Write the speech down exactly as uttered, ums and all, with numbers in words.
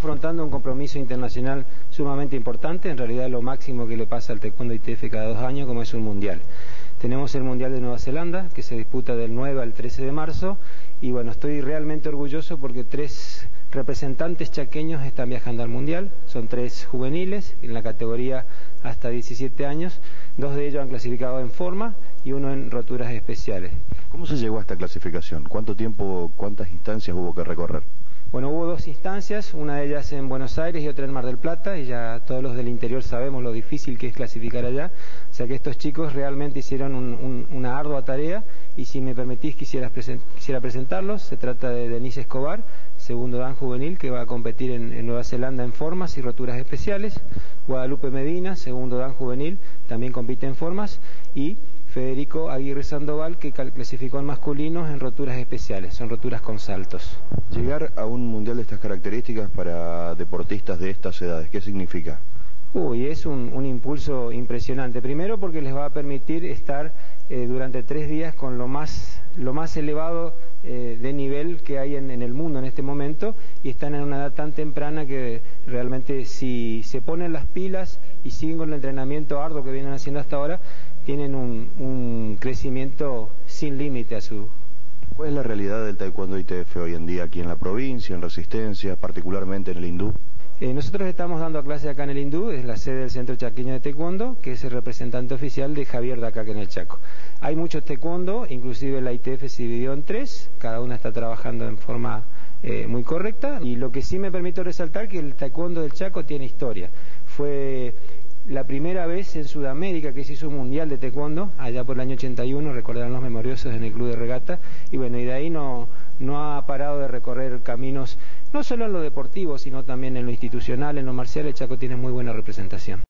afrontando un compromiso internacional sumamente importante, en realidad lo máximo que le pasa al taekwondo I T F cada dos años, como es un mundial. Tenemos el Mundial de Nueva Zelanda, que se disputa del nueve al trece de marzo, y bueno, estoy realmente orgulloso porque tres representantes chaqueños están viajando al Mundial, son tres juveniles, en la categoría hasta diecisiete años, dos de ellos han clasificado en forma y uno en roturas especiales. ¿Cómo se llegó a esta clasificación? ¿Cuánto tiempo, cuántas instancias hubo que recorrer? Bueno, hubo dos instancias, una de ellas en Buenos Aires y otra en Mar del Plata, y ya todos los del interior sabemos lo difícil que es clasificar allá, o sea que estos chicos realmente hicieron un, un, una ardua tarea, y si me permitís quisiera, present, quisiera presentarlos. Se trata de Denise Escobar, segundo dan juvenil, que va a competir en, en Nueva Zelanda en formas y roturas especiales. Guadalupe Medina, segundo dan juvenil, también compite en formas, y Federico Aguirre Sandoval, que clasificó en masculinos en roturas especiales, son roturas con saltos. Llegar a un mundial de estas características para deportistas de estas edades, ¿qué significa? Uy, es un, un impulso impresionante. Primero porque les va a permitir estar eh, durante tres días con lo más, lo más elevado eh, de nivel que hay en, en el mundo en este momento, y están en una edad tan temprana que realmente si se ponen las pilas y siguen con el entrenamiento arduo que vienen haciendo hasta ahora, tienen un, un crecimiento sin límite a su... ¿Cuál es la realidad del taekwondo I T F hoy en día aquí en la provincia, en Resistencia, particularmente en el hindú? Eh, nosotros estamos dando clases acá en el Hindú, es la sede del Centro Chaqueño de Taekwondo, que es el representante oficial de Javier de acá en el Chaco. Hay muchos taekwondo, inclusive la I T F se dividió en tres, cada una está trabajando en forma eh, muy correcta, y lo que sí me permito resaltar que el taekwondo del Chaco tiene historia. Fue la primera vez en Sudamérica que se hizo un mundial de taekwondo, allá por el año ochenta y uno, recordarán los memoriosos en el club de regata, y bueno, y de ahí no, no ha parado de recorrer caminos, no solo en lo deportivo, sino también en lo institucional, en lo marcial. El Chaco tiene muy buena representación.